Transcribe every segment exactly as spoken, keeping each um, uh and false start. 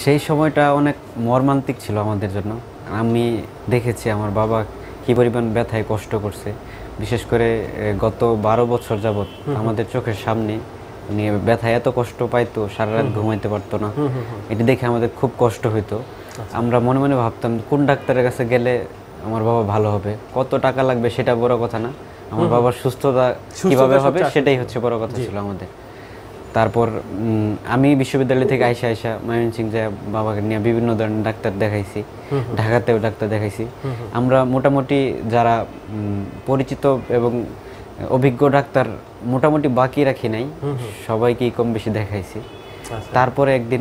সেই সময়টা অনেক মর্মান্তিক ছিল আমাদের জন্য। আমি দেখেছি আমার বাবা কী পরিমাণ ব্যথায় কষ্ট করছে, বিশেষ করে গত বারো বছর যাবৎ আমাদের চোখের সামনে নিয়ে ব্যথায় এত কষ্ট পাইতো, সারা রাত ঘুমাইতে পারতো না। এটি দেখে আমাদের খুব কষ্ট হইতো। আমরা মনে মনে ভাবতাম কোন ডাক্তারের কাছে গেলে আমার বাবা ভালো হবে, কত টাকা লাগবে সেটা বড় কথা না, আমার বাবার সুস্থতা কীভাবে হবে সেটাই হচ্ছে বড় কথা ছিল আমাদের। তারপর আমি বিশ্ববিদ্যালয় থেকে আইসা আইসা ময়মনসিংহ যে বাবাকে নিয়ে বিভিন্ন ধরনের ডাক্তার দেখাইছি, ঢাকাতেও ডাক্তার দেখাইছি। আমরা মোটামুটি যারা পরিচিত এবং অভিজ্ঞ ডাক্তার মোটামুটি বাকি রাখি নাই, সবাইকেই কম বেশি দেখাইছি। তারপরে একদিন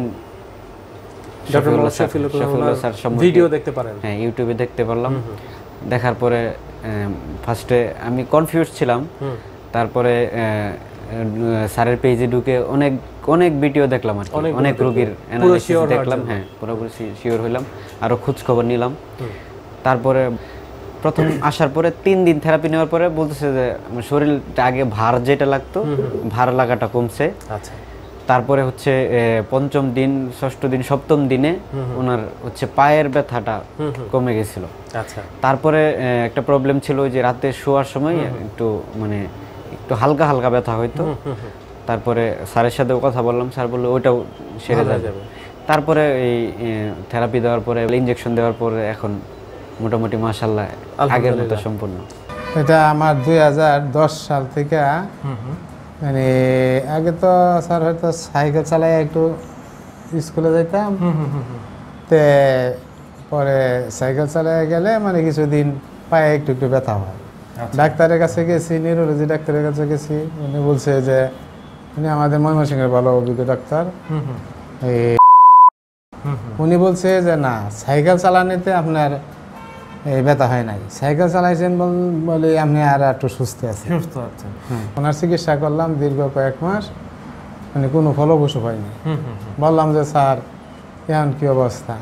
ভিডিও দেখতে পারেন, হ্যাঁ ইউটিউবে দেখতে পারলাম। দেখার পরে ফার্স্টে আমি কনফিউজ ছিলাম, তারপরে স্যারের পেজে ঢুকে অনেক অনেক ভিডিও দেখলাম আর কি, অনেক রোগীর অ্যানালাইসিস দেখলাম, হ্যাঁ পুরোপুরি শিওর হইলাম, আরও খোঁজ খবর নিলাম। তারপরে প্রথম আসার পরে তিন দিন থেরাপি নেওয়ার পরে বলতেছে যে আমার শরীরটা আগে ভার যেটা লাগতো ভার লাগাটা কমছে। আচ্ছা, তারপরে হচ্ছে পঞ্চম দিন, ষষ্ঠ দিন, সপ্তম দিনে ওনার হচ্ছে পায়ের ব্যথাটা কমে গেছিল। আচ্ছা, তারপরে একটা প্রবলেম ছিল যে রাতে শোয়ার সময় একটু মানে একটু হালকা হালকা ব্যথা হইতো। তারপরে স্যারের সাথেও কথা বললাম, স্যার বললো ওইটাও সেরে যাবে। তারপরে এই থেরাপি দেওয়ার পরে, ইনজেকশন দেওয়ার পরে এখন মোটামুটি মাশাআল্লাহ আগের মতো সম্পূর্ণ। এটা আমার দুই হাজার দশ সাল থেকে, মানে আগে তো স্যার হয়তো সাইকেল চালাই একটু স্কুলে যাইতাম, তে পরে সাইকেল চালাই গেলে মানে কিছুদিন পায়ে একটু একটু ব্যথা হয়। ডাক্তারের কাছে গেছি, নিউরোলজি ডাক্তারের কাছে গেছি, উনি বলছে যে উনি আমাদের ময়মনসিংহের ভালো অভিজ্ঞ ডাক্তার, উনি বলছে যে না সাইকেল চালানোতে আপনার এই ব্যথা হয় নাই, সাইকেল চালাইছেন বলে আপনি আর একটু সুস্থ আছেন। সুস্থ আছেন। ওনার চিকিৎসা করলাম দীর্ঘ কয়েক মাস, মানে কোনো ফলপ্রসূ হয়নি। বললাম যে স্যার এখন কী অবস্থা,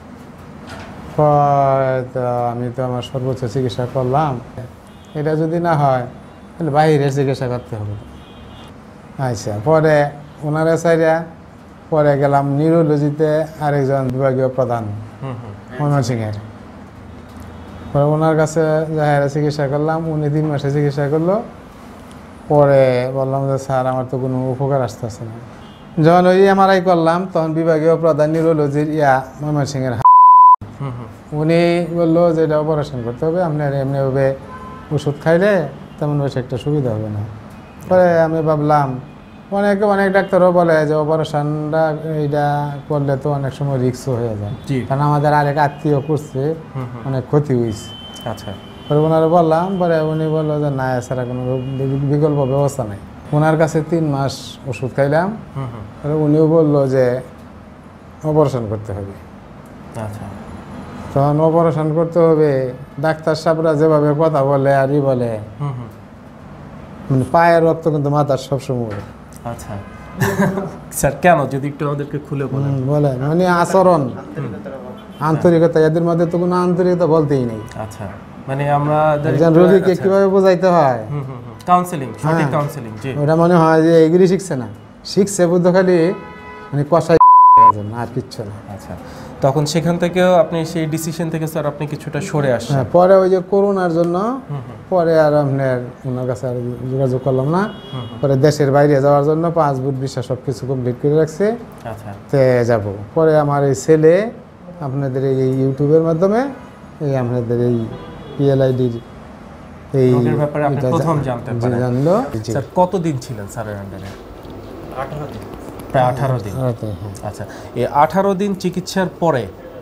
তো আমি তো আমার সর্বোচ্চ চিকিৎসা করলাম, এটা যদি না হয় তাহলে বাইরের চিকিৎসা করতে হবে। আচ্ছা, পরে ওনারা চাইরা পরে গেলাম নিউরোলজিতে, আরেকজন বিভাগীয় প্রধান ময়মনসিংহের, পরে ওনার কাছে যাহারা চিকিৎসা করলাম, উনি তিন মাসে চিকিৎসা করলো। পরে বললাম যে স্যার আমার তো কোনো উপকার আসতেছে না। যখন ওই এমআরআই করলাম তখন বিভাগীয় প্রধান নিউরোলজির ইয়া ময়মনসিংহের উনি বললো যে এটা অপারেশন করতে হবে, আপনার এমনিভাবে ওষুধ খাইলে তেমন বেশি একটা সুবিধা হবে না। পরে আমি ভাবলাম, অনেকে অনেক ডাক্তারও বলে যে অপারেশনটা এইটা করলে তো অনেক সময় রিস্কও হয়ে যায়, কারণ আমাদের আরেক আত্মীয় করছে, অনেক ক্ষতি হয়েছে। আচ্ছা, পরে ওনারা বললাম, পরে উনি বললো যে না এছাড়া কোনো বিকল্প ব্যবস্থা নেই। ওনার কাছে তিন মাস ওষুধ খাইলাম, পরে উনিও বললো যে অপারেশন করতে হবে। আচ্ছা, তখন অপারেশন করতে হবে, ডাক্তার সাহেবরা যেভাবে কথা বলে আর ই বলে, মানে পায়ের রক্ত কিন্তু মাথার সবসময়। আচ্ছা স্যার, কেন যদি একটু আমাদেরকে খুলে বলেন। বলে মানে আচরণ, আন্তরিকতা, এদের মধ্যে তো কোনো আন্তরিকতা বলতেই নেই। আচ্ছা, মানে আমরা একজন রোগীকে কিভাবে বোঝাইতে হয়, কাউন্সেলিং, সঠিক কাউন্সেলিং, জি, ওটা মনে হয় যে এগুলি শিখছে না, শিখছে বুদ্ধ খালি মানে কষাই আর কিচ্ছু না। আচ্ছা, তখন সেখান থেকেও আপনি সেই ডিসিশন থেকে স্যার আপনি কিছুটা সরে আসেন। পরে ওই যে করোনার জন্য পরে আর আপনার ওনার কাছে আর যোগাযোগ করলাম না। পরে দেশের বাইরে যাওয়ার জন্য পাসপোর্ট ভিসা সব কিছু কমপ্লিট করে রাখছে। আচ্ছা, তে যাব। পরে আমার এই ছেলে আপনাদের এই ইউটিউবের মাধ্যমে এই আপনাদের এই পিএলআইডির এই ব্যাপারে আপনি প্রথম জানতে পারলেন। জানলো। স্যার কতদিন ছিলেন স্যারের আন্ডারে? আঠারো দিন। প্রায় আঠারো দিন। আচ্ছা, এই আঠারো দিন চিকিৎসার পরে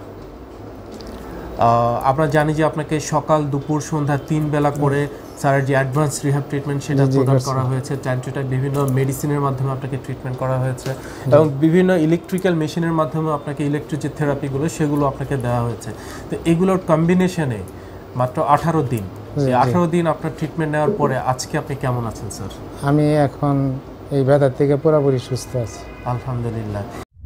আমরা জানি যে আপনাকে সকাল দুপুর সন্ধ্যা তিন বেলা করে স্যারের যে অ্যাডভান্স রিহ্যাব ট্রিটমেন্ট সেটা প্রদান করা হয়েছে। টাইম টু টাইম বিভিন্ন মেডিসিনের মাধ্যমে আপনাকে ট্রিটমেন্ট করা হয়েছে এবং বিভিন্ন ইলেকট্রিক্যাল মেশিনের মাধ্যমে আপনাকে ইলেকট্রিক যে থেরাপিগুলো সেগুলো আপনাকে দেওয়া হয়েছে। তো এগুলোর কম্বিনেশনে মাত্র আঠারো দিন, এই আঠারো দিন আপনার ট্রিটমেন্ট নেওয়ার পরে আজকে আপনি কেমন আছেন স্যার? আমি এখন এই ব্যথা থেকে পুরোপুরি সুস্থ আছি, আলহামদুলিল্লাহ।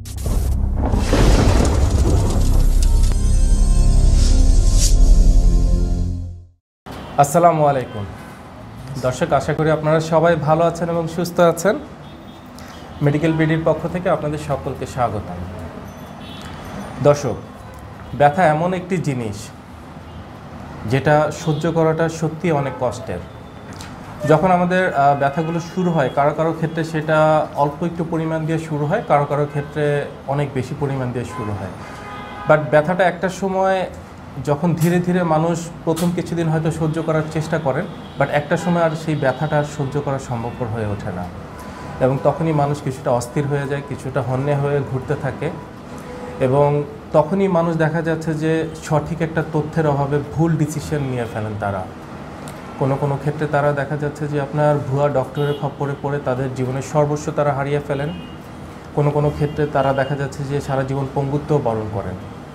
আসসালামু আলাইকুম দর্শক, আশা করি আপনারা সবাই ভালো আছেন এবং সুস্থ আছেন। মেডিকেল বিডির পক্ষ থেকে আপনাদের সকলকে স্বাগত। দর্শক, ব্যথা এমন একটি জিনিস যেটা সহ্য করাটা সত্যি অনেক কষ্টের। যখন আমাদের ব্যথাগুলো শুরু হয়, কারো কারো ক্ষেত্রে সেটা অল্প একটু পরিমাণ দিয়ে শুরু হয়, কারো কারো ক্ষেত্রে অনেক বেশি পরিমাণ দিয়ে শুরু হয়। বাট ব্যথাটা একটা সময় যখন ধীরে ধীরে মানুষ প্রথম কিছুদিন হয়তো সহ্য করার চেষ্টা করেন, বাট একটা সময় আর সেই ব্যথাটা আর সহ্য করা সম্ভবপর হয়ে ওঠে না, এবং তখনই মানুষ কিছুটা অস্থির হয়ে যায়, কিছুটা হন্যে হয়ে ঘুরতে থাকে, এবং তখনই মানুষ দেখা যাচ্ছে যে সঠিক একটা তথ্যের অভাবে ভুল ডিসিশন নিয়ে ফেলেন তারা। কোনো কোনো ক্ষেত্রে তারা দেখা যাচ্ছে যে আপনার ভুয়া ডক্টরের খপ্পরে পড়ে তাদের জীবনের সর্বস্ব তারা হারিয়ে ফেলেন। কোনো কোনো ক্ষেত্রে তারা দেখা যাচ্ছে যে সারা জীবন পঙ্গুত্ব বরণ করেন।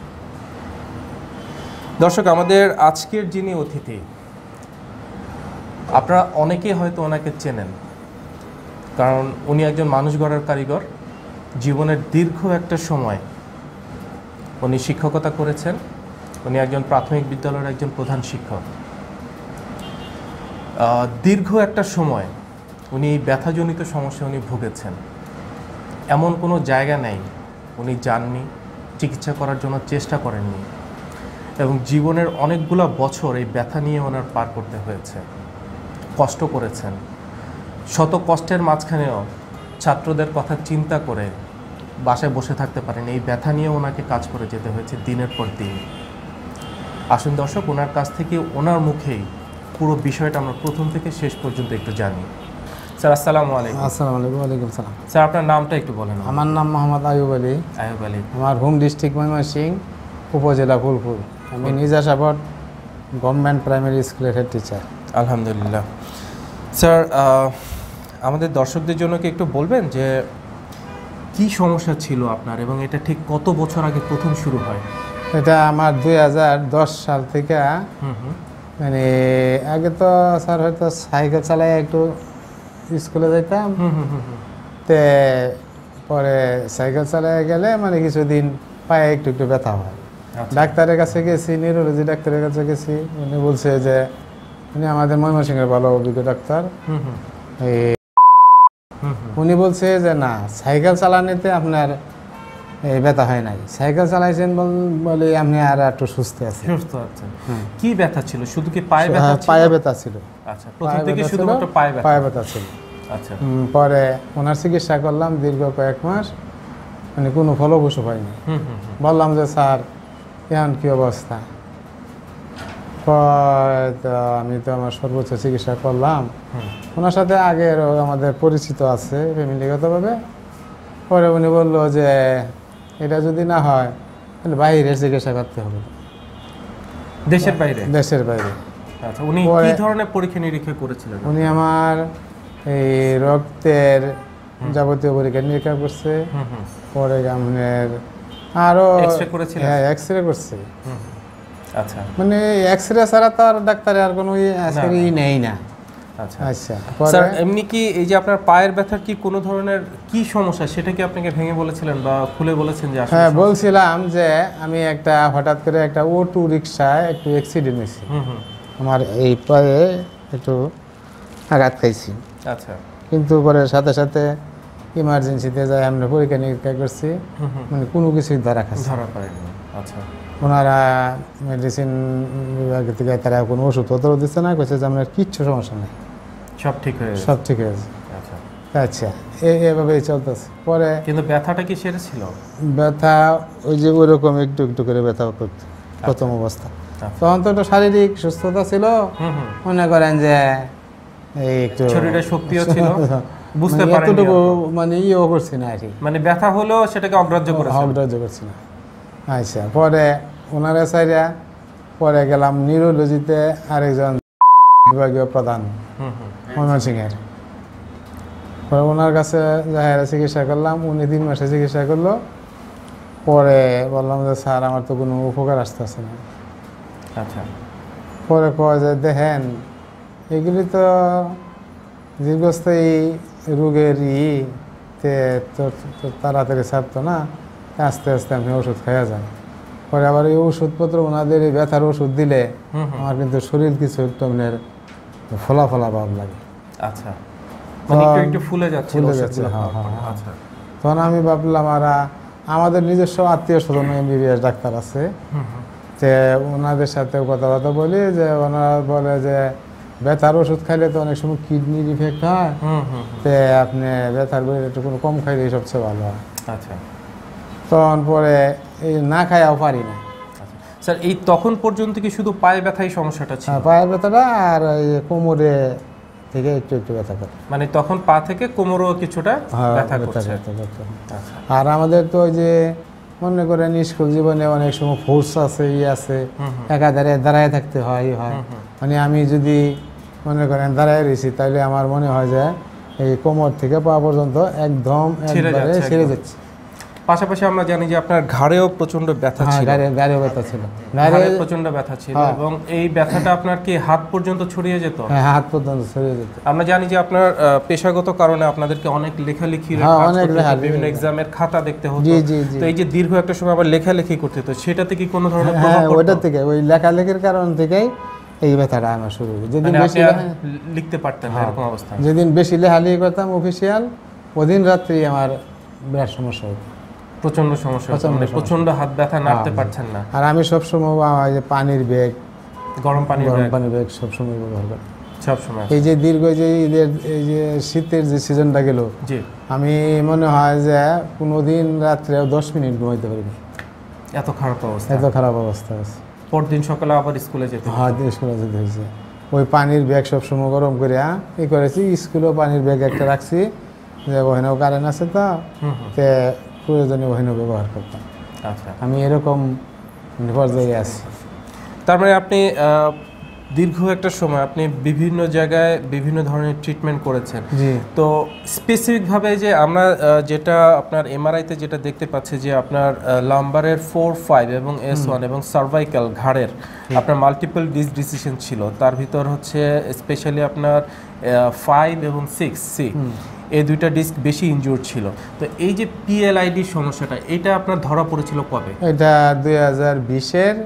দর্শক, আমাদের আজকের যিনি অতিথি, আপনারা অনেকেই হয়তো ওনাকে চেনেন, কারণ উনি একজন মানুষ গড়ার কারিগর। জীবনের দীর্ঘ একটা সময় উনি শিক্ষকতা করেছেন। উনি একজন প্রাথমিক বিদ্যালয়ের একজন প্রধান শিক্ষক। দীর্ঘ একটা সময় উনি ব্যথাজনিত সমস্যা উনি ভুগেছেন। এমন কোনো জায়গা নেই উনি যাননি, চিকিৎসা করার জন্য চেষ্টা করেননি, এবং জীবনের অনেকগুলো বছর এই ব্যথা নিয়ে ওনার পার করতে হয়েছে। কষ্ট করেছেন, শত কষ্টের মাঝখানেও ছাত্রদের কথা চিন্তা করে বাসায় বসে থাকতে পারেন। এই ব্যথা নিয়ে ওনাকে কাজ করে যেতে হয়েছে দিনের পর দিন। আসুন দর্শক, ওনার কাছ থেকে ওনার মুখেই পুরো বিষয়টা আমরা প্রথম থেকে শেষ পর্যন্ত একটু জানি। স্যার, আসসালামু আলাইকুম। আসসালামু আলাইকুম। ওয়ালাইকুম সালাম। স্যার, আপনার নামটা একটু বলেন। আমার নাম মোহাম্মদ আয়ুব আলী। আয়ুব আলী। আমার হোম ডিস্ট্রিক্ট ময়মনসিংহ, উপজেলা ফুলপুর। আমি নিজাসাবট গভর্নমেন্ট প্রাইমারি স্কুলের হেড টিচার। আলহামদুলিল্লাহ। স্যার, আমাদের দর্শকদের জন্য কি একটু বলবেন যে কি সমস্যা ছিল আপনার, এবং এটা ঠিক কত বছর আগে প্রথম শুরু হয়? এটা আমার দুই হাজার দশ সাল থেকে, হুম হুম মানে আগে তো স্যার হয়তো সাইকেল চালাই একটু স্কুলে যাইতাম, হুম হুম হুম তে পরে সাইকেল চালাই গেলে মানে কিছুদিন পায়ে একটু একটু ব্যথা হয়। ডাক্তারের কাছে গেছি, নিউরোলজি ডাক্তারের কাছে গেছি। উনি বলছে যে, উনি আমাদের ময়মনসিংহের ভালো অভিজ্ঞ ডাক্তার, হুম হুম এই উনি বলছে যে না, সাইকেল চালানোতে আপনার এই ব্যথা হয় নাই, সাইকেল চালাইছেন বলে আপনি আর একটু সুস্থ আছেন। সুস্থ আছেন। কি ব্যথা ছিল? শুধু কি পায়ে ব্যথা ছিল? পায়ে ব্যথা ছিল। আচ্ছা, প্রথম থেকে শুধুমাত্র পায়ে ব্যথা? পায়ে ব্যথা ছিল। আচ্ছা। পরে ওনার চিকিৎসা করলাম দীর্ঘ কয়েক মাস, মানে কোনো ফলপ্রসূ হয়নি। হুম হুম বললাম যে স্যার এখন কী অবস্থা? তো আমি তো আমার সর্বোচ্চ চিকিৎসা করলাম। ওনার সাথে আগের আমাদের পরিচিত আছে ফ্যামিলিগতভাবে। পরে উনি বললো যে এটা যদি না হয় তাহলে বাইরের চিকিৎসা করতে হবে। দেশের বাইরে? দেশের বাইরে। আচ্ছা, উনি কি ধরনের পরীক্ষা নিরীক্ষা করেছিলেন? উনি আমার এই রক্তের যাবতীয় পরীক্ষা নিরীক্ষা করছে। পরে আপনার আরও এক্সরে করেছিলেন? হ্যাঁ, এক্সরে করছে। আচ্ছা, মানে এক্সরে ছাড়া তো আর ডাক্তারে আর কোনো ই নেই না। আচ্ছা আচ্ছা। স্যার, এমনি কি এই যে আপনার পায়ের ব্যথার কি কোনো ধরনের কি সমস্যা, সেটা কি আপনাকে ভেঙে বলেছিলেন বা খুলে বলেছেন যে আসলে? হ্যাঁ, বলছিলাম যে আমি একটা হঠাৎ করে একটা অটো রিক্সায় একটু অ্যাক্সিডেন্ট হয়েছি। আমার এই পায়ে একটু আঘাত খাইছি। আচ্ছা। কিন্তু পরে সাথে সাথে ইমার্জেন্সিতে যাই আমরা পরীক্ষা নিরীক্ষা করছি, মানে কোনো কিছুই ধরা খাচ্ছে ধরা পড়েনি। আচ্ছা। ওনারা মেডিসিন বিভাগ থেকে তারা কোনো ওষুধপত্র দিচ্ছে না, কইছে যে আপনার কিচ্ছু সমস্যা নেই, সব ঠিক হয়ে গেছে। সব ঠিক হয়েছে। আচ্ছা আচ্ছা, এভাবেই চলতেছে। পরে কিন্তু ব্যথাটা কি সেরেছিল? ব্যথা ওই যে ওইরকম একটু একটু করে ব্যথা করতো প্রথম অবস্থা। তখন তো একটা শারীরিক সুস্থতা ছিল, মনে করেন যে এই একটু শরীরের শক্তিও ছিল, বুঝতে পারেন এতটুকু মানে ইয়েও করছি না আর কি, মানে ব্যথা হলেও সেটাকে অগ্রাহ্য করেছি অগ্রাহ্য করছি না। আচ্ছা, পরে ওনারা সাইরা পরে গেলাম নিউরোলজিতে, আরেকজন বিভাগীয় প্রধান ময়মনসিংহের। পরে ওনার কাছে যাই চিকিৎসা করলাম, উনি তিন মাসে চিকিৎসা করলো। পরে বললাম যে স্যার আমার তো কোনো উপকার আসতেছে না। আচ্ছা। পরে কয় যে দেখেন এগুলি তো দীর্ঘস্থায়ী রোগের ই তাড়াতাড়ি ছাড়তো না, আস্তে আস্তে আপনি ওষুধ খাইয়া যান। পরে আবার এই ওষুধপত্র ওনাদের এই ব্যথার ওষুধ দিলে আমার কিন্তু শরীর কিছু একটু আপনার ফোলা ফোলা ভাব লাগে। আচ্ছা, মানে একটু একটু ফুলে যাচ্ছে। ফুলে যাচ্ছে, হ্যাঁ হ্যাঁ। তখন আমি ভাবলাম আর আমাদের নিজস্ব আত্মীয় স্বজন এমবিবিএস ডাক্তার আছে, যে ওনাদের সাথে কথাবার্তা বলি, যে ওনারা বলে যে ব্যথার ওষুধ খাইলে তো অনেক সময় কিডনির ইফেক্ট হয়, তে আপনি ব্যথার বই একটু কোনো কম খাইলে সবচেয়ে ভালো হয়। আচ্ছা, তখন পরে এই না খাইয়াও পারি না। স্যার এই তখন পর্যন্ত কি শুধু পায়ে ব্যথাই সমস্যাটা ছিল? হ্যাঁ, পায়ের ব্যথাটা আর এই কোমরে থেকে একটু একটু ব্যথা করে। মানে তখন পা থেকে কোমরও কিছুটা হ্যাঁ, ব্যথা ব্যথা করছে। করতে করতে। আচ্ছা। আর আমাদের তো ওই যে মনে করেন স্কুল জীবনে অনেক সময় ফোর্স আছে, ই আছে, একাধারে দাঁড়ায় থাকতে হয় ই হয়। মানে আমি যদি মনে করেন দাঁড়ায় রয়েছি, তাহলে আমার মনে হয় যে এই কোমর থেকে পা পর্যন্ত একদম ছিঁড়ে একবারে যাচ্ছে, ছিঁড়ে একদম। যাচ্ছে। পাশাপাশি আমরা জানি যে আপনার ঘাড়েও প্রচন্ড ব্যথা হ্যাঁ, ছিল। গাড়ি গাড়িও ব্যথা ছিল, ঘাড়ে গাড়ি প্রচন্ড ব্যথা ছিল হ্যাঁ। এবং এই ব্যথাটা আপনার কি হাত পর্যন্ত ছড়িয়ে যেত? হ্যাঁ, হাত পর্যন্ত ছড়িয়ে যেত। আমরা জানি যে আপনার আহ, পেশাগত কারণে আপনাদেরকে অনেক লেখালেখির হ্যাঁ, কাজ অনেক করতে হতো, লেখালেখি। বিভিন্ন এক্সামের খাতা দেখতে হতো। জি জি জি তো এই যে দীর্ঘ একটা সময় আবার লেখালেখি করতে হতো, সেটাতে কি কোনো ধরনের প্রভাব হ্যাঁ, পড়তো? ওইটার থেকে ওই লেখালেখির কারণ থেকেই এই ব্যথাটা আমার শুরু হয়। যেদিন মানে বেশি আপনি আর লেখা- লিখতে পারতেন না এরকম অবস্থা? যেদিন বেশি লেখালেখি করতাম অফিসিয়াল, ওদিন রাত্রি আমার বিরাট সমস্যা হতো। প্রচন্ড সমস্যা হতো, প্রচণ্ড মানে সমস্যা। প্রচন্ড হাত ব্যথা, নাড়তে পারছেন না। আর আমি সবসময় আমার যে পানির ব্যাগ, গরম পানি গরম পানির ব্যাগ সবসময় ব্যবহার করি। সব সময়। এই যে দীর্ঘ যে ঈদের এই যে শীতের যে সিজনটা গেল, জি। আমি মনে হয় যে কোনো দিন রাত্রে দশ মিনিট ঘুমাইতে পারি না, এত খারাপ অবস্থা। এত খারাপ অবস্থা আছে। পরদিন সকালে আবার স্কুলে যেতে হতো। হ্যাঁ, স্কুলে যেতে হয়েছে। ওই পানির ব্যাগ সবসময় গরম করে ই করেছি। স্কুলেও পানির ব্যাগ একটা রাখছি, যে ওখানেও কারেন্ট আছে, তো হুম হুম। তে প্রয়োজনে ওখানেও ব্যবহার করতাম। আচ্ছা। আমি এরকম পর্যায়ে আছি। তার মানে আপনি আহ, দীর্ঘ একটা সময় আপনি বিভিন্ন জায়গায় বিভিন্ন ধরনের ট্রিটমেন্ট করেছেন। জি তো স্পেসিফিকভাবে যে আমরা আহ, যেটা আপনার এমআরআইতে যেটা দেখতে পাচ্ছি যে আপনার লাম্বারের ফোর ফাইভ এবং এস ওয়ান এবং সার্ভাইকাল ঘাড়ের আপনার মাল্টিপল ডিস ডিসিশন ছিল, তার ভিতর হচ্ছে স্পেশালি আপনার ফাইভ এবং সিক্স সি এই দুইটা ডিস্ক বেশি ইনজুর ছিল। তো এই যে পিএলআইডি সমস্যাটা, এটা আপনার ধরা পড়েছিল কবে? এটা দুই হাজার বিশের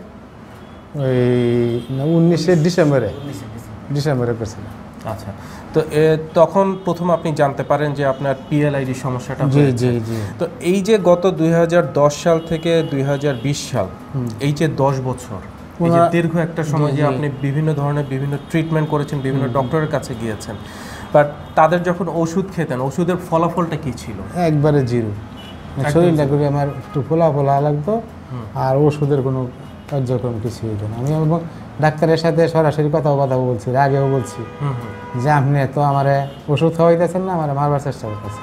ওই উনিশের ডিসেম্বরে ডিসেম্বরে করেছিলাম। আচ্ছা। তো এ, তখন প্রথম আপনি জানতে পারেন যে আপনার পিএলআইডি সমস্যাটা জি হয়েছে। জি জি তো এই যে গত দুই হাজার দশ সাল থেকে দুই হাজার বিশ সাল, এই যে দশ বছর, এই যে ওনারা- দীর্ঘ একটা সময় যে আপনি বিভিন্ন ধরনের বিভিন্ন ট্রিটমেন্ট করেছেন, বিভিন্ন ডক্টরের কাছে গিয়েছেন, বাট তাদের যখন ওষুধ খেতেন, ওষুধের ফলাফলটা কি ছিল? একবারে জিরো। শরীরটা করে আমার একটু ফোলা ফোলা লাগতো, আর ওষুধের কোনো কার্যক্রম কিছু হইতো না। আমি এবং ডাক্তারের সাথে সরাসরি কথাও কথা বলছি, আগেও বলছি হুম হুম। যে আপনি তো আমার ওষুধ খাওয়াইতেছেন না, আমার মারবার চেষ্টা করতেছেন।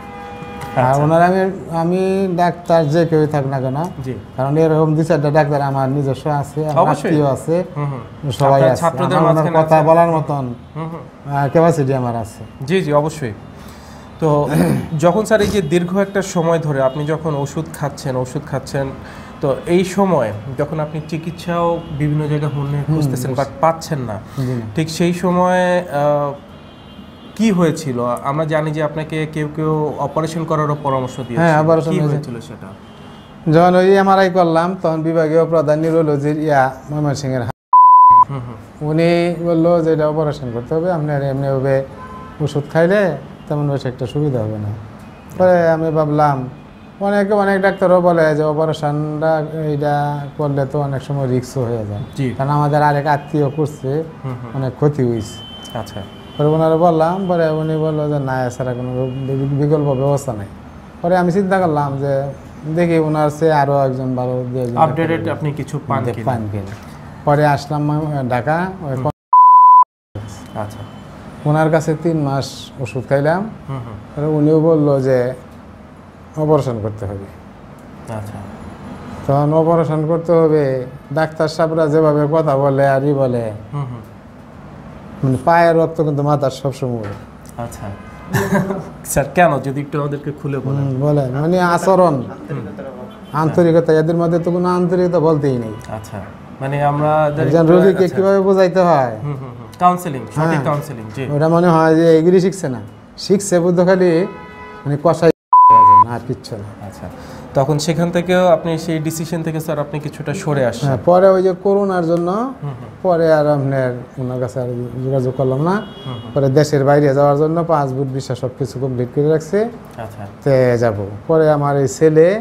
আর ওনার আমি আমি ডাক্তার যে কেউই থাক না কেন, জি। কারণ এরকম দু চারটা ডাক্তার আমার নিজস্ব আছে, আমার অবশ্যই। আত্মীয় আছে, হুম হুম। সবাই আপনার আছে, ছাত্রদের আমার ওনার মাঝখানে কথা আছে। বলার মতন হুম হুম। ক্যাপাসিটি আমার আছে। জি জি অবশ্যই। তো যখন স্যার এই যে দীর্ঘ একটা সময় ধরে আপনি যখন ওষুধ খাচ্ছেন ওষুধ খাচ্ছেন তো এই সময় যখন আপনি চিকিৎসাও বিভিন্ন জায়গায় হন্যে খুঁজতেছেন বাট পাচ্ছেন না, জি। ঠিক সেই সময়ে আহ, কি হয়েছিল? আমরা জানি যে আপনাকে কেউ কেউ অপারেশন করারও পরামর্শ দিয়েছে। হ্যাঁ, operation কি হয়েছে। হয়েছিল সেটা? যখন ওই এমআরআই করলাম, তখন বিভাগীয় প্রধান নিউরোলজির ইয়া ময়মনসিংহের হুম হুম। উনি বললো যে এটা অপারেশন করতে হবে, আপনার এমনিভাবে ওষুধ খাইলে তেমন বেশি একটা সুবিধা হবে না। পরে আমি ভাবলাম, অনেকে অনেক ডাক্তারও বলে যে অপারেশনটা এইটা করলে তো অনেক সময় রিস্কও হয়ে যায়, জি। কারণ আমাদের আরেক আত্মীয় করছে, হুম হুম। অনেক ক্ষতি হয়েছে। আচ্ছা। পরে ওনারা বললাম, পরে উনি বললো যে না, এছাড়া কোনো বি- বিকল্প ব্যবস্থা নেই। পরে আমি চিন্তা করলাম যে দেখি ওনার সে আরও একজন ভালো দু একজন আপডেটেড আপনি কিছু পান ডাক্তার কিনা? পান কিনা। পরে আসলাম ঢাকা, ওই আচ্ছা। ওনার কাছে তিন মাস ওষুধ খাইলাম। হুম হুম। পরে উনিও বললো যে অপারেশন করতে হবে। আচ্ছা। তখন অপারেশন করতে হবে, ডাক্তার সাহেবরা যেভাবে কথা বলে আর ই বলে, হুম হুম। মানে পায়ের রক্ত কিন্তু মাথার সবসময় আচ্ছা। স্যার কেন, যদি একটু আমাদেরকে খুলে বলেন। হুম, বলে মানে আচরণ, আন্তরিকতা, এদের মধ্যে তো কোনো আন্তরিকতা বলতেই নেই। আচ্ছা, মানে আমরা একজন রোগীকে কিভাবে বোঝাইতে হয়, কাউন্সেলিং, সঠিক হ্যাঁ। কাউন্সেলিং, জি। ওটা মনে হয় যে এগুলি শিখছে না, শিখছে বুদ্ধ খালি মানে কষাই আর কিচ্ছু না। আচ্ছা, তখন সেখান থেকেও আপনি সেই ডিসিশন থেকে স্যার আপনি কিছুটা সরে আসছেন। হ্যাঁ, পরে ওই যে করোনার জন্য পরে আর আপনার ওনার কাছে আর যোগাযোগ করলাম না। পরে দেশের বাইরে যাওয়ার জন্য পাসপোর্ট ভিসা সব কিছু কমপ্লিট করে রাখছে, আচ্ছা। তে যাব। পরে আমার এই ছেলে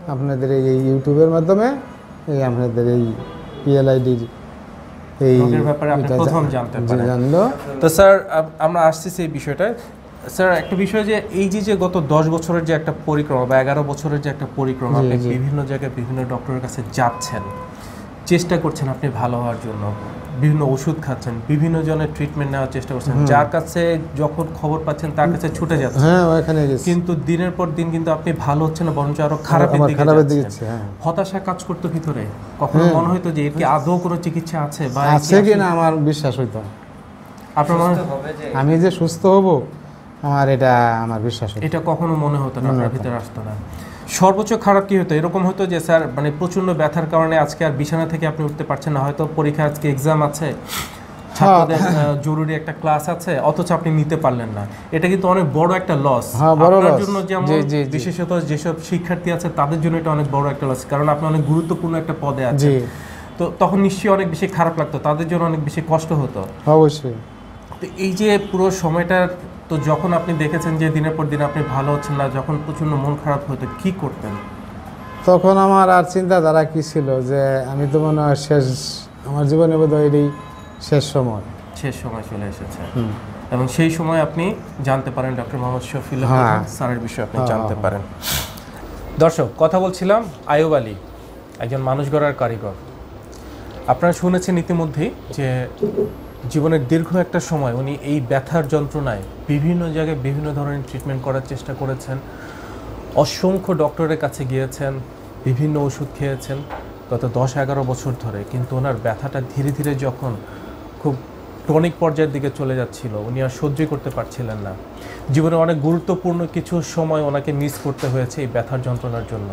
আপনাদের এই এই ইউটিউবের মাধ্যমে এই আপনাদের এই পিএলআইডির এই রোগের ব্যাপারে আপনি এটা প্রথম জা- জানতে জি, পারেন। জানলো। তো স্যার আপ- আমরা আসতেছি এই বিষয়টায়। স্যার একটা বিষয় যে এই যে যে গত দশ বছরের যে একটা পরিক্রমা বা এগারো বছরের যে একটা পরিক্রমা, জি, আপনি জি। বিভিন্ন জায়গায় বিভিন্ন ডক্টরের কাছে যাচ্ছেন, চেষ্টা করছেন আপনি ভালো হওয়ার জন্য, বিভিন্ন ওষুধ খাচ্ছেন, বিভিন্ন জনের ট্রিটমেন্ট নেওয়ার চেষ্টা করছেন, যার কাছে যখন খবর পাচ্ছেন তার কাছে ছুটে যাচ্ছেন, হ্যাঁ ওখানে গেছি, কিন্তু দিনের পর দিন কিন্তু আপনি ভালো হচ্ছেন না, বরঞ্চ আরো খারাপের আমার দিকে খারাপের দিকে যাচ্ছেন। যাচ্ছে, হ্যাঁ। হতাশা কাজ করতো ভিতরে, কখনো মনে হয়তো যে এর কি আদৌ কোনো চিকিৎসা আছে বা এর কি আছে কি আসলে- না আমার বিশ্বাস হইতো না। আপনার মনে আমি যে সুস্থ হব আমার এটা আমার বিশ্বাস হতো না। এটা কখনো মনে হতো না, আপনার ভিতরে আসতো না। সর্বোচ্চ খারাপ কি হতো, এরকম হতো যে স্যার মানে প্রচন্ড ব্যথার কারণে আজকে আর বিছানা থেকে আপনি উঠতে পারছেন না, হয়তো পরীক্ষা আজকে এক্সাম আছে, ছাত্রদের আহ, জরুরি একটা ক্লাস আছে, অথচ আপনি নিতে পারলেন না, এটা কিন্তু অনেক বড় একটা লস হ্যাঁ, বড় আপনার loss। জন্য, যেমন জি, জি, জি। বিশেষত যেসব শিক্ষার্থী আছে তাদের জন্য এটা অনেক বড় একটা লস, কারণ আপনি অনেক গুরুত্বপূর্ণ একটা পদে আছেন। জি তো তখন নিশ্চয়ই অনেক বেশি খারাপ লাগতো, তাদের জন্য অনেক বেশি কষ্ট হতো। অবশ্যই। তো এই যে পুরো সময়টা, তো যখন আপনি দেখেছেন যে দিনের পর দিন আপনি ভালো হচ্ছেন না, যখন প্রচন্ড মন খারাপ হতো, কি করতেন? তখন আমার আর চিন্তাধারা কি ছিল যে আমি তো মনে হয় শেষ আমার জীবনে বোধহয় এটাই শেষ সময়। শেষ সময় চলে এসেছে এবং সেই সময় আপনি জানতে পারেন ডক্টর মোহাম্মদ শফিউল্লাহ হ্যাঁ। প্রধান স্যারের বিষয়ে আপনি হ্যাঁ, জানতে হ্যাঁ। পারেন। দর্শক, কথা বলছিলাম আয়ুব আলী, একজন মানুষ গড়ার কারিগর। আপনারা শুনেছেন ইতিমধ্যেই যে জীবনের দীর্ঘ একটা সময় উনি এই ব্যথার যন্ত্রণায় বিভিন্ন জায়গায় বিভিন্ন ধরনের ট্রিটমেন্ট করার চেষ্টা করেছেন, অসংখ্য ডক্টরের কাছে গিয়েছেন, বিভিন্ন ওষুধ খেয়েছেন গত দশ এগারো বছর ধরে, কিন্তু ওনার ব্যথাটা ধীরে ধীরে যখন খুব টনিক পর্যায়ের দিকে চলে যাচ্ছিল, উনি আর সহ্যই করতে পারছিলেন না। জীবনে অনেক গুরুত্বপূর্ণ কিছু সময় ওনাকে মিস করতে হয়েছে এই ব্যথার যন্ত্রণার জন্য।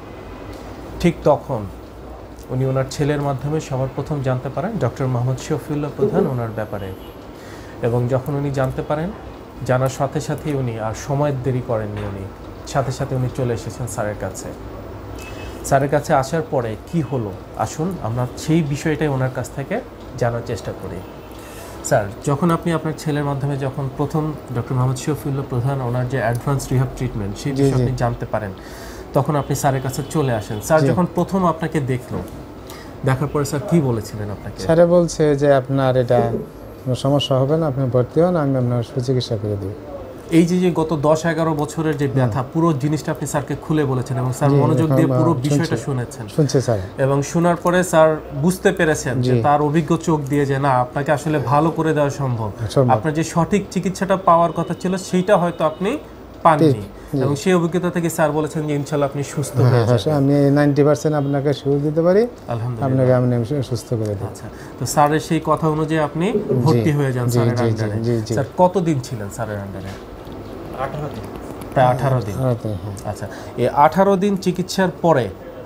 ঠিক তখন উনি ওনার ছেলের মাধ্যমে সবার প্রথম জানতে পারেন ডক্টর মোহাম্মদ শফিউল্লাহ প্রধান ওনার ব্যাপারে, এবং যখন উনি জানতে পারেন, জানার সাথে সাথেই উনি আর সময় দেরি করেননি, উনি সাথে সাথে উনি চলে এসেছেন স্যারের কাছে। স্যারের কাছে আসার পরে কি হলো, আসুন আমরা সেই বিষয়টাই ওনার কাছ থেকে জানার চেষ্টা করি। স্যার, যখন আপনি আপনার ছেলের মাধ্যমে যখন প্রথম ডক্টর মোহাম্মদ শফিউল্লাহ প্রধান ওনার যে অ্যাডভান্স রিহাব ট্রিটমেন্ট সেই জি, বিষয়ে জি। আপনি জানতে পারেন, তখন আপনি স্যারের কাছে চলে আসেন। স্যার জি। যখন প্রথম আপনাকে দেখলো, দেখার পরে স্যার কি বলেছিলেন আপনাকে? স্যারে বলছে যে আপনার এটা কোনো সমস্যা হবে না, আপনি ভর্তি হন, আমি আপনার সুচিকিৎসা করে দেব। এই যে যে গত দশ এগারো বছরের যে ব্যথা, পুরো জিনিসটা আপনি স্যারকে খুলে বলেছেন এবং স্যার জি, মনোযোগ এখন দিয়ে পুরো শুনছি। বিষয়টা শুনেছেন, শুনছে স্যার। এবং শোনার পরে স্যার বুঝতে পেরেছেন যে জি। তার অভিজ্ঞ চোখ দিয়ে যে না, আপনাকে আসলে ভালো করে দেওয়া সম্ভব, সম্ভব। আপনার যে সঠিক চিকিৎসাটা পাওয়ার কথা ছিল সেইটা হয়তো আপনি পাননি, এবং সেই অভিজ্ঞতা থেকে স্যার বলেছেন যে ইনশাল্লাহ আপনি সুস্থ হয়ে হ্যাঁ, যাবেন। আমি নাইনটি পার্সেন্ট আপনাকে সুযোগ দিতে পারি, আলহামদুলিল্লাহ। আপনাকে আমি সুস্থ করে দেব। আচ্ছা, তো স্যারের সেই কথা অনুযায়ী আপনি ভর্তি হয়ে যান জি, স্যারের জি, জি, আন্ডারে। জি, জি। স্যার কতদিন ছিলেন স্যারের আন্ডারে? প্রায় আঠারো দিন। হ্যাঁ, তো, হ্যাঁ। আচ্ছা, এই আঠারো দিন চিকিৎসার পরে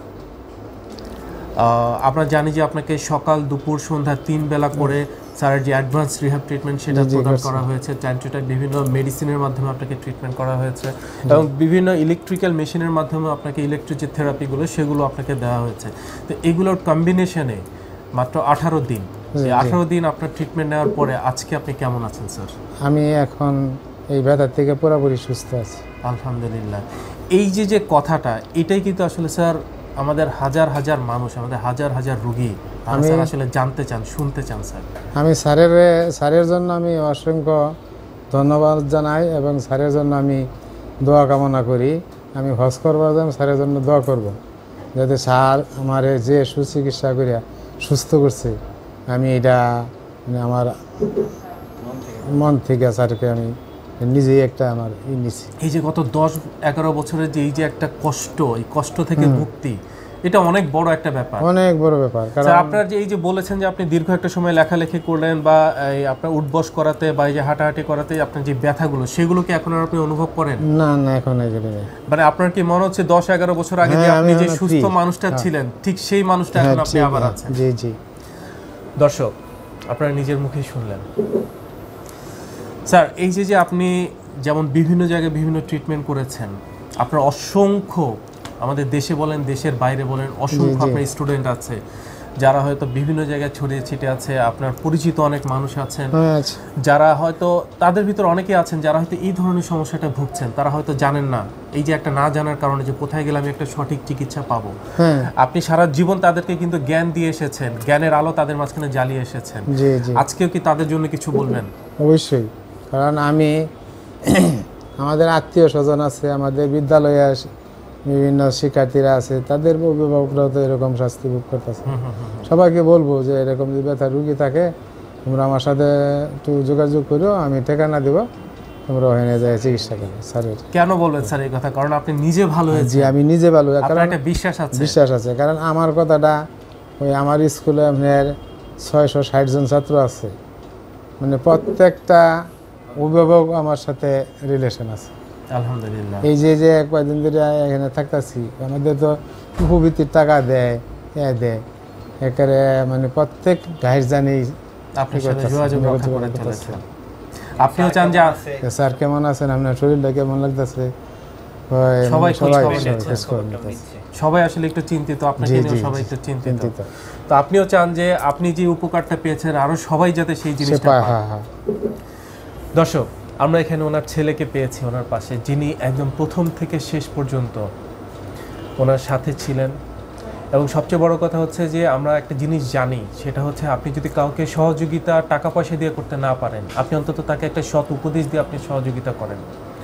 আহ, আমরা জানি যে আপনাকে সকাল দুপুর সন্ধ্যা তিন বেলা করে স্যারের যে অ্যাডভান্স রিহাব ট্রিটমেন্ট সেটা জি, জি, প্রদান করছি। করা হয়েছে, টাইম টু টাইম বিভিন্ন মেডিসিনের মাধ্যমে আপনাকে ট্রিটমেন্ট করা হয়েছে, এবং বিভিন্ন ইলেকট্রিক্যাল মেশিনের মাধ্যমে আপনাকে ইলেকট্রিক যে থেরাপিগুলো সেগুলো আপনাকে দেওয়া হয়েছে। তো এগুলোর কম্বিনেশনে মাত্র আঠারো দিন, জি, এই জি। আঠারো দিন আপনার ট্রিটমেন্ট নেওয়ার পরে আজকে আপনি কেমন আছেন স্যার? আমি এখন এই ব্যথার থেকে পুরোপুরি সুস্থ আছি। আলহামদুলিল্লাহ। এই যে যে কথাটা, এটাই কিন্তু আসলে স্যার আমাদের হাজার হাজার মানুষ, আমাদের হাজার হাজার রোগী তারা আমি- স্যার আসলে জানতে চান, শুনতে চান স্যার। আমি স্যারের স্যারের জন্য আমি অসংখ্য ধন্যবাদ জানাই এবং স্যারের জন্য আমি দোয়া কামনা করি। আমি হজ করবার জন্য স্যারের জন্য দোয়া করব, যাতে স্যার আমার যে সুচিকিৎসা করিয়া সুস্থ করছে, আমি এটা মানে আমার মন থেকে স্যারকে আমি নিজেই একটা আমার ই নিছি। এই যে গত দশ এগারো বছরের যে এই যে একটা কষ্ট, এই কষ্ট থেকে মুক্তি, এটা অনেক বড় একটা ব্যাপার। অনেক বড় ব্যাপার, কারণ স্যার আপনার যে এই যে বলেছেন যে আপনি দীর্ঘ একটা সময় লেখালেখি করলেন বা এই আপনার উঠবস করাতে বা এই যে হাঁটাহাঁটি করাতে আপনার যে ব্যথাগুলো, সেগুলো কি এখন আর আপনি অনুভব করেন? না না এখন এগুলো নেই। মানে আপনার কি মনে হচ্ছে দশ এগারো বছর আগে যে হ্যাঁ, আপনি আমি যে এখন সুস্থ free। মানুষটা ছিলেন, ঠিক সেই মানুষটা হ্যাঁ, এখন আপনি ঠিক, আবার হ্যাঁ, আছেন। জি জি। দর্শক, আপনারা নিজের মুখেই শুনলেন। স্যার এই যে যে আপনি যেমন বিভিন্ন জায়গায় বিভিন্ন ট্রিটমেন্ট করেছেন, আপনার অসংখ্য, আমাদের দেশে বলেন দেশের বাইরে বলেন, অসংখ্য জি, জি। আপনার স্টুডেন্ট আছে যারা হয়তো বিভিন্ন জায়গায় ছড়িয়ে ছিটে আছে, আপনার পরিচিত অনেক মানুষ আছেন হ্যাঁ, আচ্ছা। যারা হয়তো তাদের ভিতর অনেকেই আছেন যারা হয়তো এই ধরনের সমস্যাটা ভুগছেন, তারা হয়তো জানেন না এই যে একটা না জানার কারণে যে কোথায় গেলে আমি একটা সঠিক চিকিৎসা পাবো। হ্যাঁ, আপনি সারা জীবন তাদেরকে কিন্তু জ্ঞান দিয়ে এসেছেন, জ্ঞানের আলো তাদের মাঝখানে জ্বালিয়ে এসেছেন। জি জি আজকেও কি তাদের জন্য কিছু বলবেন? অবশ্যই, কারণ আমি আমাদের আত্মীয় স্বজন আছে, আমাদের বিদ্যালয়ে আস- বিভিন্ন শিক্ষার্থীরা আছে, তাদের অভিভাবকরাও তো এরকম শাস্তি ভোগ করতেছে। সবাইকে বলবো যে এরকম যদি ব্যথা রুগী থাকে তোমরা আমার সাথে একটু যোগাযোগ করো, আমি ঠিকানা দেবো, তোমরা ওখানে যায় চিকিৎসা করো স্যারের। কেন বলবেন স্যার এই কথা? কারণ আপনি নিজে ভালো জি, হয়েছে, আমি নিজে ভালো, আপনার কারণ একটা বিশ্বাস আছে। বিশ্বাস আছে, কারণ আমার কথাটা ওই আমার স্কুলে আপনার ছয়শো ষাট জন ছাত্র আছে, মানে প্রত্যেকটা অভিভাবক আমার সাথে রিলেশন আছে। আলহামদুলিল্লাহ। এই যে যে কয়েকদিন ধরে এখানে থাকতেছি, আমাদের তো উপবৃত্তির টাকা দেয়, এ দেয়, একেবারে মানে প্রত্যেক গাইড জানি আপনার সাথে যোগাযোগ রক্ষা করে চলেছেন। আপনিও চান যে স্যার কেমন আছেন, আপনার শরীরটা কেমন লাগতেছে, ওই সবাই খোঁজ সবাই খবর নিচ্ছে। খোঁজ খবর নিতেছে। সবাই আসলে একটু চিন্তিত, আপনাকে জি, নিয়েও জি, সবাই জি, একটু চিন্তিত। চিন্তিত। তো আপনিও চান যে আপনি যে উপকারটা পেয়েছেন আরো সবাই যাতে সেই সে জিনিসটা পায়, পায়। হ্যাঁ হ্যাঁ। দর্শক, আমরা এখানে ওনার ছেলেকে পেয়েছি ওনার পাশে, যিনি একদম প্রথম থেকে শেষ পর্যন্ত ওনার সাথে ছিলেন। এবং সবচেয়ে বড় কথা হচ্ছে যে আমরা একটা জিনিস জানি, সেটা হচ্ছে আপনি যদি কাউকে সহযোগিতা টাকা পয়সা দিয়ে করতে না পারেন, আপনি অন্তত তাকে একটা সৎ উপদেশ দিয়ে আপনি সহযোগিতা করেন।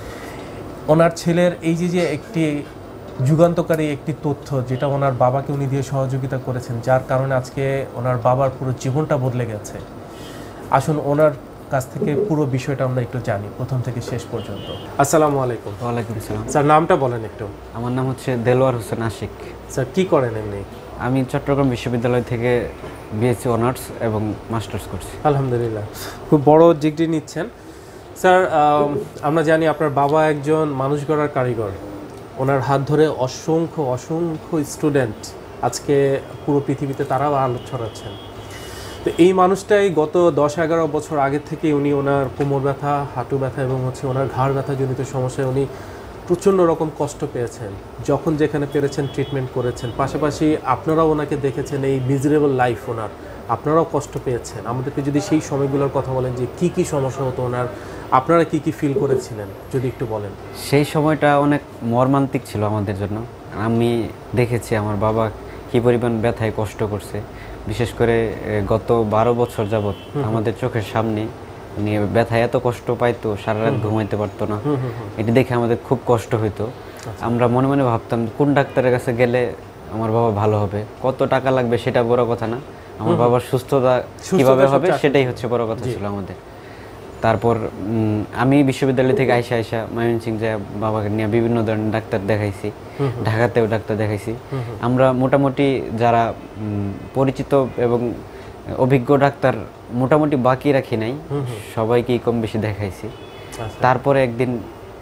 ওনার ছেলের এই যে যে একটি যুগান্তকারী একটি তথ্য, যেটা ওনার বাবাকে উনি দিয়ে সহযোগিতা করেছেন, যার কারণে আজকে ওনার বাবার পুরো জীবনটা বদলে গেছে। আসুন ওনার কাছ থেকে পুরো বিষয়টা আমরা একটু জানি প্রথম থেকে শেষ পর্যন্ত। আসসালামু আলাইকুম। ওয়ালাইকুম আসসালাম। স্যার নামটা বলেন একটু। আমার নাম হচ্ছে দেলোয়ার হোসেন আশিক। স্যার কি করেন এমনি? আমি চট্টগ্রাম বিশ্ববিদ্যালয় থেকে বিএসসি অনার্স এবং মাস্টার্স করছি। আলহামদুলিল্লাহ, খুব বড় ডিগ্রি নিচ্ছেন। স্যার আম, আমরা জানি আপনার বাবা একজন মানুষ গড়ার কারিগর, ওনার হাত ধরে অসংখ্য অসংখ্য স্টুডেন্ট আজকে পুরো পৃথিবীতে তারাও আলো ছড়াচ্ছেন। তো এই মানুষটাই গত দশ এগারো বছর আগে থেকে উনি ওনার কোমর ব্যথা, হাঁটু ব্যথা এবং হচ্ছে ওনার ঘাড় ব্যথা জনিত সমস্যায় উনি প্রচণ্ড রকম কষ্ট পেয়েছেন। যখন যেখানে পেরেছেন ট্রিটমেন্ট করেছেন, পাশাপাশি আপনারাও ওনাকে দেখেছেন এই মিজারেবল লাইফ ওনার, আপনারাও কষ্ট পেয়েছেন। আমাদেরকে যদি সেই সময়গুলোর কথা বলেন যে কি কি সমস্যা হতো ওনার, আপনারা কি কি ফিল করেছিলেন যদি একটু বলেন। সেই সময়টা অনেক মর্মান্তিক ছিল আমাদের জন্য। আমি দেখেছি আমার বাবা কী পরিমাণ ব্যথায় কষ্ট করছে। বিশেষ করে এ, গত বারো বছর যাবৎ আমাদের চোখের সামনে উনি ব্যথায় এত কষ্ট পাইতো, সারা রাত ঘুমাইতে পারতো না। এটি দেখে আমাদের খুব কষ্ট হইতো। আমরা মনে মনে ভাবতাম কোন ডাক্তারের কাছে গেলে আমার বাবা ভালো হবে, কত টাকা লাগবে সেটা বড় কথা না, আমার বাবার সুস্থতা কিভাবে হবে সেটাই হচ্ছে বড় কথা ছিল আমাদের। তারপর উম, আমি বিশ্ববিদ্যালয় থেকে আইসা আইসা ময়মনসিং যে বাবাকে নিয়ে বিভিন্ন ধরনের ডাক্তার দেখাইছি, ঢাকাতেও ডাক্তার দেখাইছি। আমরা মোটামুটি যারা উম, পরিচিত এবং অভিজ্ঞ ডাক্তার মোটামুটি বাকি রাখি নাই, সবাইকেই কম বেশি দেখাইছি। তারপরে একদিন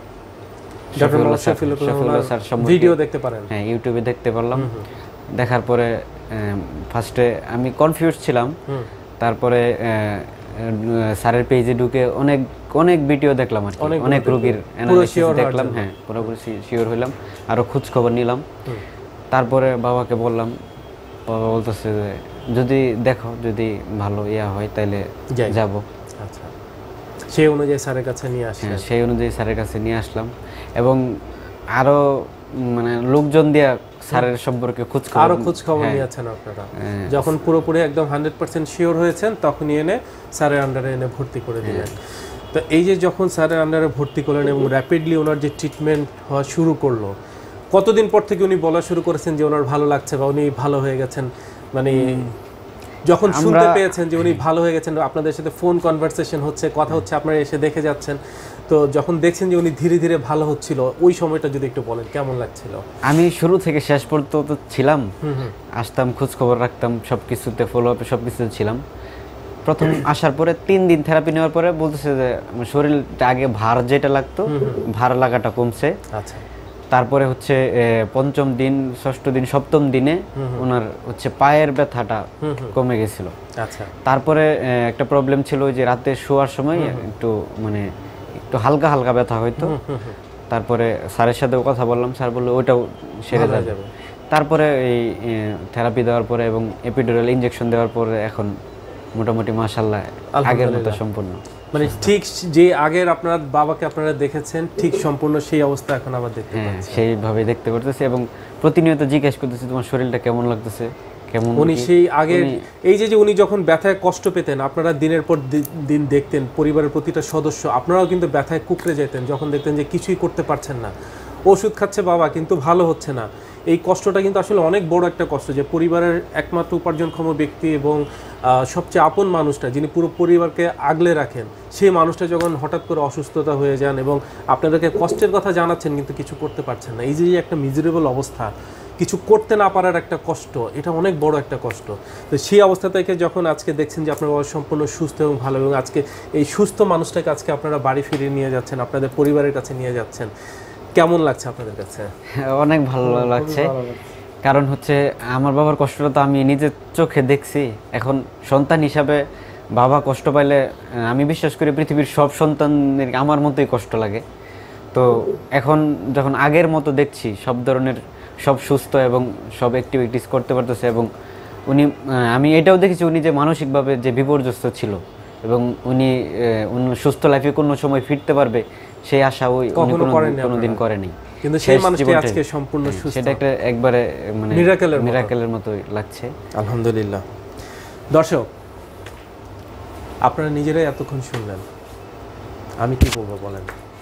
শফিউল্লাহ স্যার শফিউল্লাহ স্যার সম্পর্কে ভিডিও দেখতে পারেন, হ্যাঁ ইউটিউবে দেখতে পারলাম। দেখার পরে ফার্স্টে আমি কনফিউজ ছিলাম। তারপরে স্যারের পেজে ঢুকে অনেক অনেক ভিডিও দেখলাম আর কি, অনেক রোগীর অ্যানালাইসিস দেখলাম, হ্যাঁ পুরোপুরি শিওর হইলাম, আরও খোঁজ খবর নিলাম। তারপরে বাবাকে বললাম, বাবা বলতেছে যে যদি দেখো যদি ভালো ইয়া হয় তাহলে যাব। আচ্ছা, সেই অনুযায়ী স্যারের কাছে নিয়ে আসলেন। হ্যাঁ, সেই অনুযায়ী স্যারের কাছে নিয়ে আসলাম এবং আরও মানে লোকজন দিয়া স্যারের সম্পর্কে খোঁজ খবর আরো খোঁজ খবর নিয়েছেন আপনারা। যখন পুরোপুরি একদম হান্ড্রেড পার্সেন্ট শিওর হয়েছেন তখনই এনে স্যারের আন্ডারে এনে ভর্তি করে দিলেন। তো এই যে যখন স্যারের আন্ডারে ভর্তি করলেন এবং র্যাপিডলি ওনার যে ট্রিটমেন্ট হওয়া শুরু করলো, কতদিন পর থেকে উনি বলা শুরু করেছেন যে ওনার ভালো লাগছে বা উনি ভালো হয়ে গেছেন? মানে যখন শুনতে পেয়েছেন যে উনি ভালো হয়ে গেছেন, আপনাদের সাথে ফোন কনভারসেশন হচ্ছে, কথা হচ্ছে, আপনারা এসে দেখে যাচ্ছেন, তো যখন দেখছেন যে উনি ধীরে ধীরে ভালো হচ্ছিল, ওই সময়টা যদি একটু বলেন কেমন লাগছিল? আমি শুরু থেকে শেষ পর্যন্ত তো ছিলাম, আসতাম, খোঁজ খবর রাখতাম, সব কিছুতে ফলো আপে সব কিছুতে ছিলাম। প্রথম আসার পরে তিন দিন থেরাপি নেওয়ার পরে বলতেছে যে আমার শরীরটা আগে ভার যেটা লাগতো ভার লাগাটা কমছে। আচ্ছা, তারপরে হচ্ছে পঞ্চম দিন, ষষ্ঠ দিন, সপ্তম দিনে ওনার হচ্ছে পায়ের ব্যথাটা কমে গেছিল। আচ্ছা, তারপরে একটা প্রবলেম ছিল যে রাতে শোয়ার সময় একটু মানে একটু হালকা হালকা ব্যথা হইতো। তারপরে স্যারের সাথেও কথা বললাম, স্যার বললো ওইটাও সেরে যাবে। তারপরে এই থেরাপি দেওয়ার পরে এবং এপিডুরাল ইনজেকশন দেওয়ার পরে এখন মোটামুটি মাশাআল্লাহ আগের মতো সম্পূর্ণ। মানে ঠিক যে আগের আপনার বাবাকে আপনারা দেখেছেন ঠিক সম্পূর্ণ সেই অবস্থা এখন আবার দেখতে হ্যাঁ পাচ্ছেন। সেইভাবে দেখতে করতেছে এবং প্রতিনিয়ত জিজ্ঞেস করতেছে তোমার শরীরটা কেমন লাগতেছে, কেমন উনি কি? সেই আগের উনি- এই যে যে উনি যখন ব্যথায় কষ্ট পেতেন আপনারা দিনের পর দি- দিন দেখতেন পরিবারের প্রতিটা সদস্য আপনারাও কিন্তু ব্যথায় কুকড়ে যেতেন যখন দেখতেন যে কিছুই করতে পারছেন না, ওষুধ খাচ্ছে বাবা কিন্তু ভালো হচ্ছে না। এই কষ্টটা কিন্তু আসলে অনেক বড় একটা কষ্ট যে পরিবারের একমাত্র উপার্জনক্ষম ব্যক্তি এবং আহ, সবচেয়ে আপন মানুষটা যিনি পুরো পরিবারকে আগলে রাখেন সেই মানুষটা যখন হঠাৎ করে অসুস্থতা হয়ে যান এবং আপনাদেরকে কষ্টের কথা জানাচ্ছেন কিন্তু কিছু করতে পারছেন না, এই যে একটা মিজারেবল অবস্থা, কিছু করতে না পারার একটা কষ্ট, এটা অনেক বড় একটা কষ্ট। তো সেই অবস্থা থেকে যখন আজকে দেখছেন যে আপনার বাবা সম্পূর্ণ সুস্থ এবং ভালো এবং আজকে এই সুস্থ মানুষটাকে আজকে আপনারা বাড়ি ফিরিয়ে নিয়ে যাচ্ছেন, আপনাদের পরিবারের কাছে নিয়ে যাচ্ছেন, কেমন লাগছে আপনাদের কাছে? অনেক ভালো লাগছে, কারণ হচ্ছে আমার বাবার কষ্টটা তো আমি নিজের চোখে দেখছি। এখন সন্তান হিসাবে বাবা কষ্ট পাইলে আহ, আমি বিশ্বাস করি পৃথিবীর সব সন্তানদের আমার মতোই কষ্ট লাগে। তো এখন যখন আগের মতো দেখছি সব ধরনের সব সুস্থ এবং সব অ্যাক্টিভিটিস করতে পারতেছে এবং উনি আহ, আমি এটাও দেখেছি উনি যে মানসিকভাবে যে বিপর্যস্ত ছিল এবং উনি আহ, উনি সুস্থ লাইফে কোনো সময় ফিরতে পারবে সেই আশা ওই উনি কখনো কোনো- করেননি কোনোদিন আপনারা। করেনি। কিন্তু সেই শেষ মানুষটি জীবনটাই- আজকে সম্পূর্ণ সুস্থ, সেটা একটা একবারে মানে মিরাকেলের মতো। মিরাকেলের মতোই লাগছে। আলহামদুলিল্লাহ। দর্শক আপনারা নিজেরাই এতক্ষণ শুনলেন, আমি কি বলবো বলেন।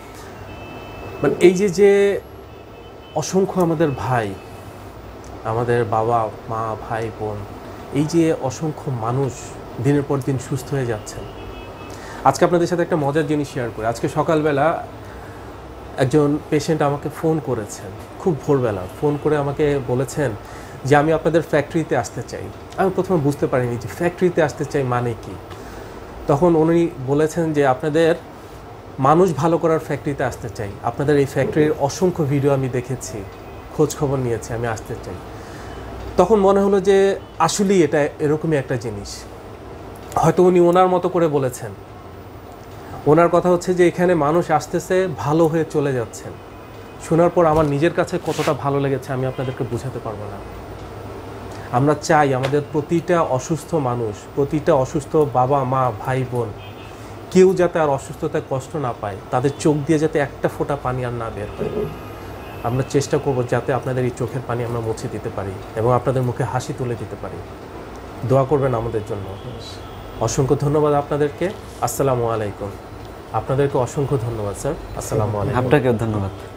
মানে এই যে যে অসংখ্য আমাদের ভাই, আমাদের বাবা মা ভাই বোন, এই যে অসংখ্য মানুষ দিনের পর দিন সুস্থ হয়ে যাচ্ছেন। আজকে আপনাদের সাথে একটা মজার জিনিস শেয়ার করি। আজকে সকালবেলা একজন পেশেন্ট আমাকে ফোন করেছেন, খুব ভোরবেলা ফোন করে আমাকে বলেছেন যে আমি আপনাদের ফ্যাক্টরিতে আসতে চাই। আমি প্রথমে বুঝতে পারিনি যে ফ্যাক্টরিতে আসতে চাই মানে কি। তখন উনি বলেছেন যে আপনাদের মানুষ ভালো করার ফ্যাক্টরিতে আসতে চাই, আপনাদের এই ফ্যাক্টরির অসংখ্য ভিডিও আমি দেখেছি, খোঁজ খবর নিয়েছি, আমি আসতে চাই। তখন মনে হলো যে আসলেই এটা এরকমই একটা জিনিস। হয়তো উনি ওনার মতো করে বলেছেন, ওনার কথা হচ্ছে যে এখানে মানুষ আসতেছে ভালো হয়ে চলে যাচ্ছেন। শোনার পর আমার নিজের কাছে কতটা ভালো লেগেছে আমি আপনাদেরকে বোঝাতে পারবো না। আমরা চাই আমাদের প্রতিটা অসুস্থ মানুষ, প্রতিটা অসুস্থ বাবা মা ভাই বোন কেউ যাতে আর অসুস্থতায় কষ্ট না পায়, তাদের চোখ দিয়ে যাতে একটা ফোঁটা পানি আর না বের হয়। আমরা চেষ্টা করব যাতে আপনাদের এই চোখের পানি আমরা মুছে দিতে পারি এবং আপনাদের মুখে হাসি তুলে দিতে পারি। দোয়া করবেন আমাদের জন্য। অসংখ্য ধন্যবাদ আপনাদেরকে। আসসালামু আলাইকুম। আপনাদেরকে অসংখ্য ধন্যবাদ স্যার। আসসালামু আলাইকুম। আপনাকেও ধন্যবাদ।